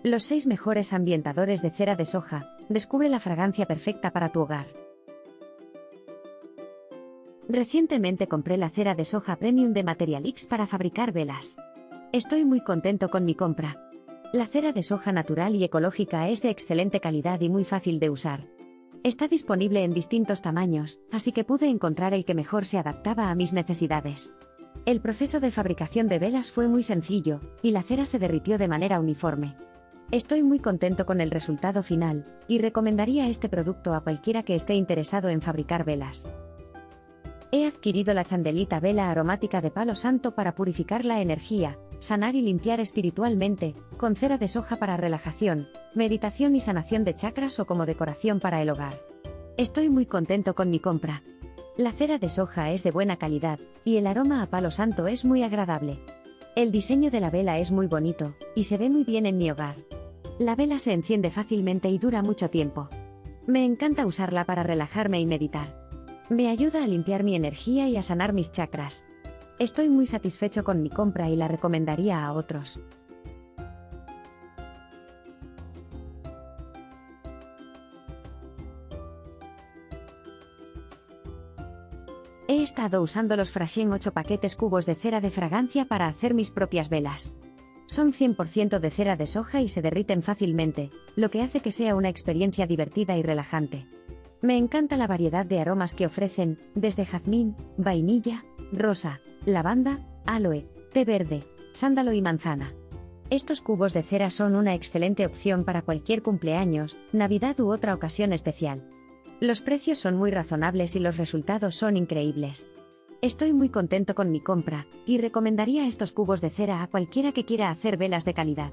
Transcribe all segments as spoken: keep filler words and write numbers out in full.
Los seis mejores ambientadores de cera de soja. Descubre la fragancia perfecta para tu hogar. Recientemente compré la cera de soja premium de Materialix para fabricar velas. Estoy muy contento con mi compra. La cera de soja natural y ecológica es de excelente calidad y muy fácil de usar. Está disponible en distintos tamaños, así que pude encontrar el que mejor se adaptaba a mis necesidades. El proceso de fabricación de velas fue muy sencillo, y la cera se derritió de manera uniforme. Estoy muy contento con el resultado final, y recomendaría este producto a cualquiera que esté interesado en fabricar velas. He adquirido la Chandelita vela aromática de palo santo para purificar la energía, sanar y limpiar espiritualmente, con cera de soja para relajación, meditación y sanación de chakras o como decoración para el hogar. Estoy muy contento con mi compra. La cera de soja es de buena calidad, y el aroma a palo santo es muy agradable. El diseño de la vela es muy bonito, y se ve muy bien en mi hogar. La vela se enciende fácilmente y dura mucho tiempo. Me encanta usarla para relajarme y meditar. Me ayuda a limpiar mi energía y a sanar mis chakras. Estoy muy satisfecho con mi compra y la recomendaría a otros. He estado usando los Frashin ocho paquetes cubos de cera de fragancia para hacer mis propias velas. Son cien por ciento de cera de soja y se derriten fácilmente, lo que hace que sea una experiencia divertida y relajante. Me encanta la variedad de aromas que ofrecen, desde jazmín, vainilla, rosa, lavanda, aloe, té verde, sándalo y manzana. Estos cubos de cera son una excelente opción para cualquier cumpleaños, Navidad u otra ocasión especial. Los precios son muy razonables y los resultados son increíbles. Estoy muy contento con mi compra, y recomendaría estos cubos de cera a cualquiera que quiera hacer velas de calidad.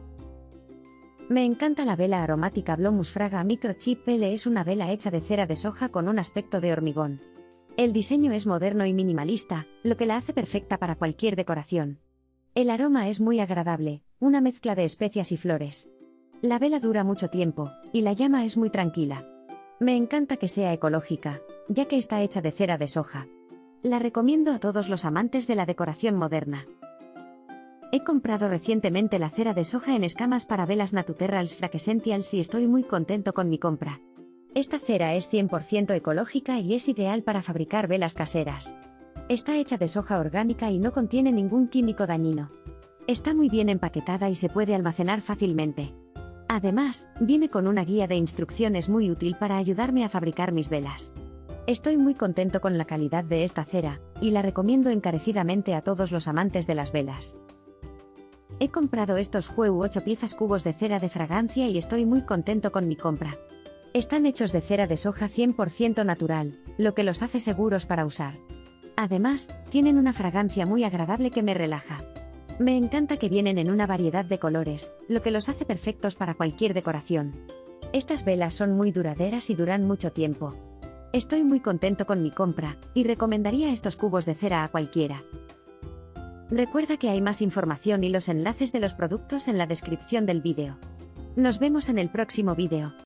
Me encanta la vela aromática Blomus Fraga Microchip L. Es una vela hecha de cera de soja con un aspecto de hormigón. El diseño es moderno y minimalista, lo que la hace perfecta para cualquier decoración. El aroma es muy agradable, una mezcla de especias y flores. La vela dura mucho tiempo, y la llama es muy tranquila. Me encanta que sea ecológica, ya que está hecha de cera de soja. La recomiendo a todos los amantes de la decoración moderna. He comprado recientemente la cera de soja en escamas para velas Natuterrals Fraquescentials y estoy muy contento con mi compra. Esta cera es cien por ciento ecológica y es ideal para fabricar velas caseras. Está hecha de soja orgánica y no contiene ningún químico dañino. Está muy bien empaquetada y se puede almacenar fácilmente. Además, viene con una guía de instrucciones muy útil para ayudarme a fabricar mis velas. Estoy muy contento con la calidad de esta cera, y la recomiendo encarecidamente a todos los amantes de las velas. He comprado estos Hueu ocho piezas cubos de cera de fragancia y estoy muy contento con mi compra. Están hechos de cera de soja cien por ciento natural, lo que los hace seguros para usar. Además, tienen una fragancia muy agradable que me relaja. Me encanta que vienen en una variedad de colores, lo que los hace perfectos para cualquier decoración. Estas velas son muy duraderas y duran mucho tiempo. Estoy muy contento con mi compra, y recomendaría estos cubos de cera a cualquiera. Recuerda que hay más información y los enlaces de los productos en la descripción del vídeo. Nos vemos en el próximo vídeo.